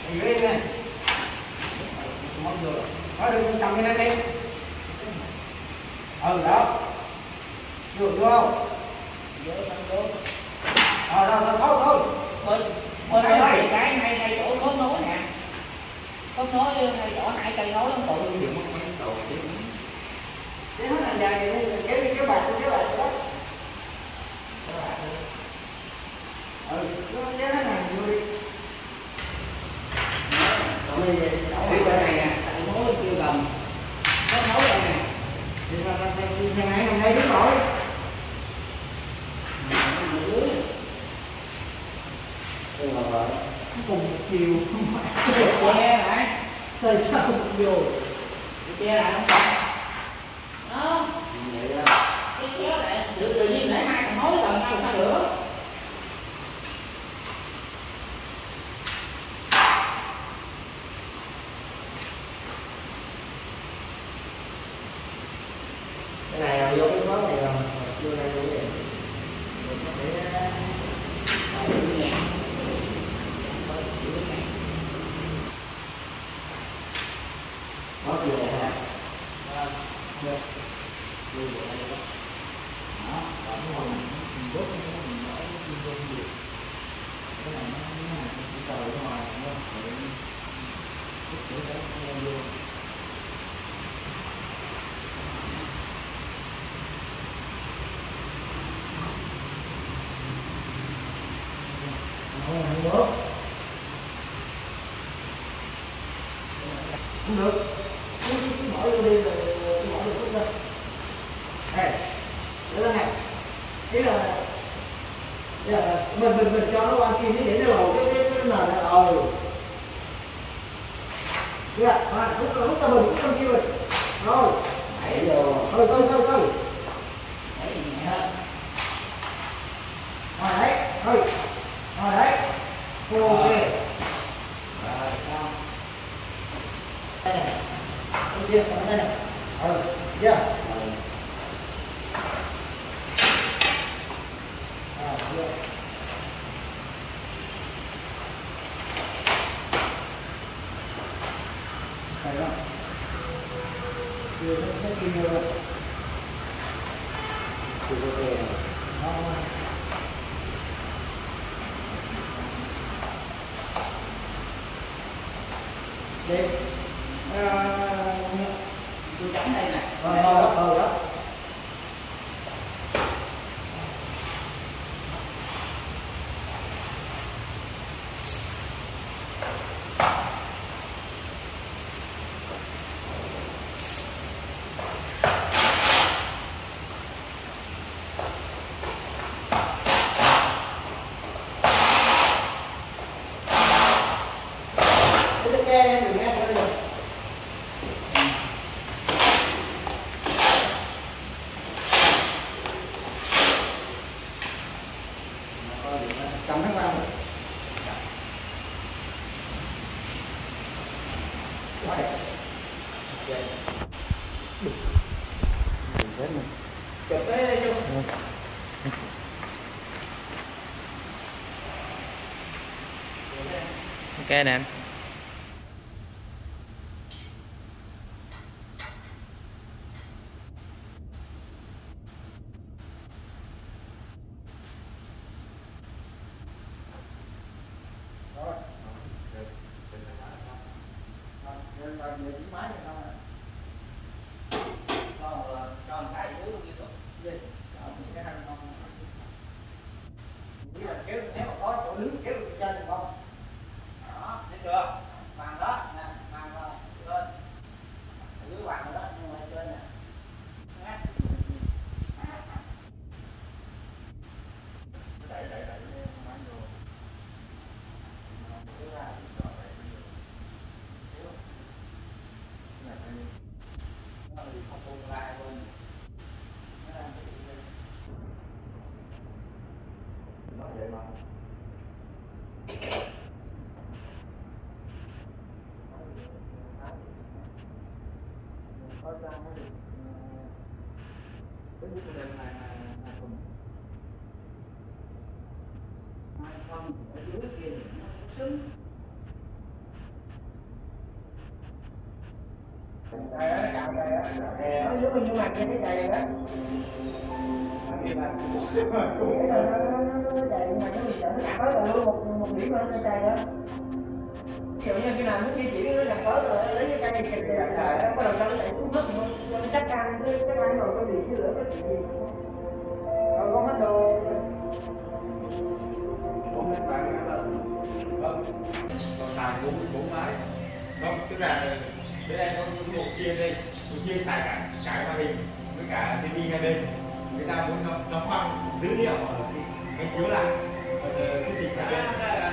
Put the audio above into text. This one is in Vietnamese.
Thì đi nè. Món vừa. Nói đừng cầm cái này đi. Ừ đó. Vừa không? Rồi thôi. Bên đây cái ngay chỗ khớp nối nè. Khớp nối ngay chỗ hai cây nối lắm tụi. Cái hết hàng dài này cái bạc đó. Ừ, nó cái hết hàng vui. Cái bên này nè, nối chưa gần. Khớp nối đây nè. Thì thằng này hôm nay đứng nổi. Cùng một chiều không phải che lại thời sao không vô che lại không đó cái kéo lại tự nhiên để hai thằng nối lần sao nữa cái này là vô cái khớp này rồi vô này vô vậy có gì vậy hả? Được. Vô đây đó. Đó, còn cái hồi mình đốt cái mình bỏ cái kim vô nhiều. Cái này nó chỉ trời ở ngoài nó phải chút nữa đó nó vô. Không bớt. Không được. Cứ bỏ vô đi rồi bỏ được chút lên. Đây, để lên này. Ý là mình cho nó qua kim để nó lầu cái nền này rồi. Dạ, lúc ta mình cũng kia mình. Rồi. đẩy vô Thôi. đẩy nhẹ hơn Rồi đấy, thôi. Rồi đấy. Ok. rồi xong Đây này. Không chưa, còn đây này. Chưa. Chưa. Phải không? Chưa nó kia vô rồi. Chưa có kề này. Đi. tôi chấm đây nè Đó. Cầm nó vào. Quá đẹp. Chụp cái vô. Ok nè anh. cho một cái dưới luôn như vậy Kéo nếu mà có chỗ đứng kéo được trên được không? đó thấy chưa bàn đó nè bàn lên dưới bàn đó nhưng mà trên nè Vậy mà. Có ra mới được. Cái bút này là thùng. không ở dưới kia nó sướng Đây đó, nó cào đây đó. Nó dưới bao nhiêu mặt trên cái cây đó. Cái này nó chạy mà nó bị chậm nó cào tới rồi một điểm lên cái cây đó. Ví dụ như khi nào muốn di chuyển nó gặp tới rồi lấy cái cây kìa đó, bắt đầu cho nó chạy xuống nước cho nó chắc ăn rồi có gì chứ lửa cái chuyện gì. Rồi con hết đồ. Không nên bạn lên. Vâng. Còn xài 4 máy. Không, tức là bên đây có một chia đây, một chia xài cả màn hình với cả tivi hai bên. Người ta muốn nó khoan dữ liệu ở cái chiếu lại cái gì cả bên.